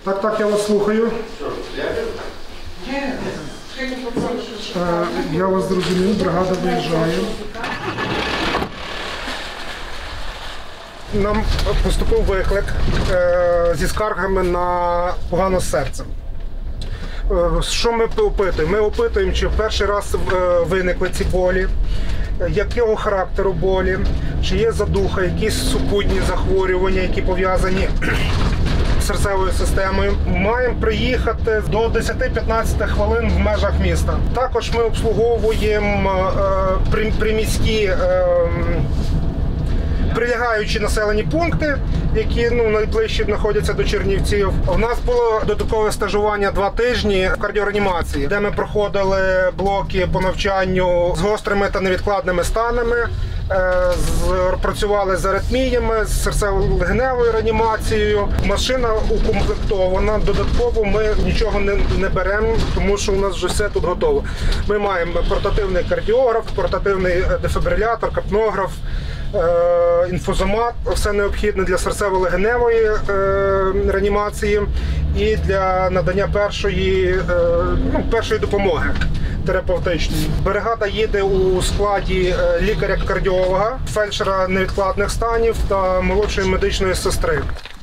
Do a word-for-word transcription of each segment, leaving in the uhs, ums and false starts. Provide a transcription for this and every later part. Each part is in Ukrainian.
Так, так, я вас слухаю. Я вас зрозумів, бригада виїжджає. Нам поступив виклик зі скаргами на погано з серцем. Що ми опитуємо? Ми опитуємо, чи в перший раз виникли ці болі, якого характеру болі, чи є задуха, якісь супутні захворювання, які пов'язані з серцевою системою. Маємо приїхати до десяти-п'ятнадцяти хвилин в межах міста. Також ми обслуговуємо е, приміські е, прилягаючі населені пункти, які ну, найближче знаходяться до Чернівців. У нас було додаткове стажування два тижні в кардіореанімації, де ми проходили блоки по навчанню з гострими та невідкладними станами, працювали з аритміями, з серцево-легеневою реанімацією. Машина укомплектована, додатково ми нічого не, не беремо, тому що у нас вже все тут готово. Ми маємо портативний кардіограф, портативний дефібрилятор, капнограф, інфузомат, все необхідне для серцево-легеневої реанімації і для надання першої, ну, першої допомоги терапевтичної. Бригада їде у складі лікаря-кардіолога, фельдшера невідкладних станів та молодшої медичної сестри.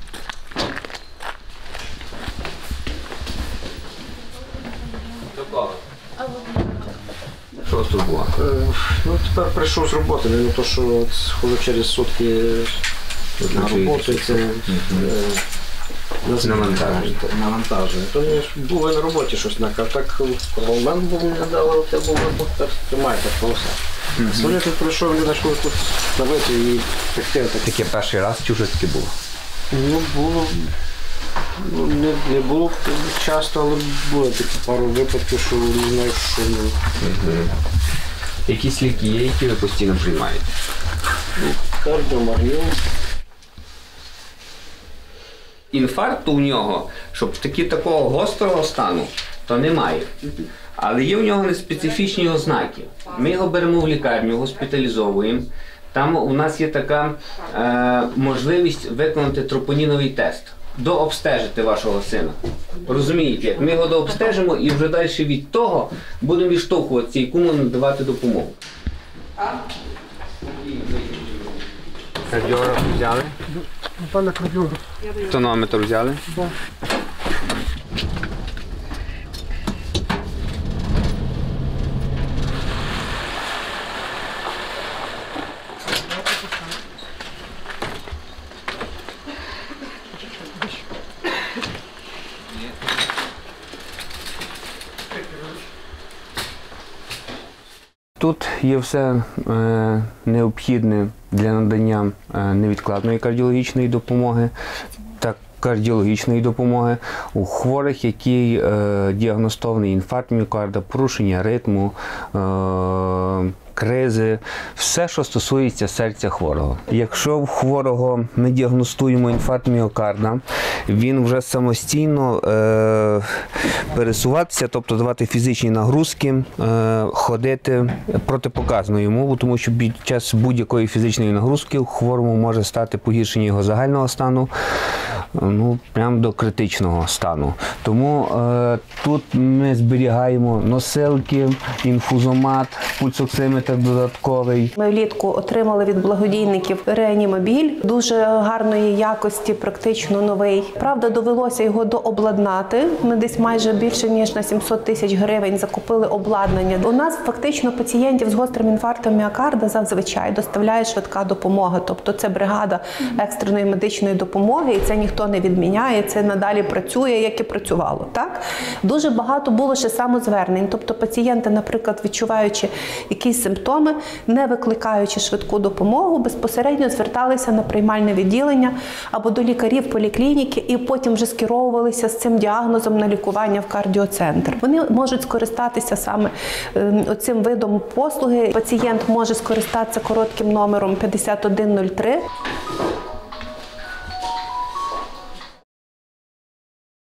Що у вас тут було? Ну, тепер прийшов з роботи, не то, що ходжу через сутки на роботу, це навантаження. Навантаження. То мені були на роботі щось накав, так голмен був, не дав, руки був, так тримайте, то все. Сьогодні тут прийшов, не знайшов тут ставити і пекти. Таке перший раз чи вже таке було? Ну, було, ну, не, не було часто, але було такі пару випадків, що не знаю, що. Угу. Якісь ліки є, які ви постійно приймаєте? Кардіомагніл. Інфаркту у нього, щоб таки такого гострого стану, то немає. Але є в нього неспецифічні ознаки. Ми його беремо в лікарню, госпіталізовуємо. Там у нас є така е, можливість виконати тропоніновий тест, дообстежити вашого сина. Розумієте, як ми його дообстежимо і вже далі від того будемо відштовхуватися і кому надавати допомогу. Кардіограф взяли? Наталя, кардіограф. Тонометр взяли? Да. Тут є все е, необхідне для надання е, невідкладної кардіологічної допомоги та кардіологічної допомоги у хворих, які е, діагностований інфаркт міокарда, порушення ритму, е, кризи, все, що стосується серця хворого. Якщо в хворого ми діагностуємо інфаркт міокарда, він вже самостійно е, пересуватися, тобто давати фізичні нагрузки, е, ходити протипоказано йому, тому що під час будь-якої фізичної нагрузки хворому може стати погіршення його загального стану, ну, прямо до критичного стану. Тому е, тут ми зберігаємо носилки, інфузомат, пульсоксиметр додатковий. Ми влітку отримали від благодійників реанімобіль дуже гарної якості, практично новий. Правда, довелося його дообладнати. Ми десь майже більше ніж на сімсот тисяч гривень закупили обладнання. У нас фактично пацієнтів з гострим інфарктом міокарда зазвичай доставляє швидка допомога. Тобто це бригада екстреної медичної допомоги, і це ніхто не відміняє, це надалі працює, як і працювало. Так? Дуже багато було ще самозвернень. Тобто пацієнти, наприклад, відчуваючи якісь симптоми, не викликаючи швидку допомогу, безпосередньо зверталися на приймальне відділення або до лікарів поліклініки і потім вже скеровувалися з цим діагнозом на лікування в кардіоцентр. Вони можуть скористатися саме цим видом послуги. Пацієнт може скористатися коротким номером п'ятдесят один нуль три.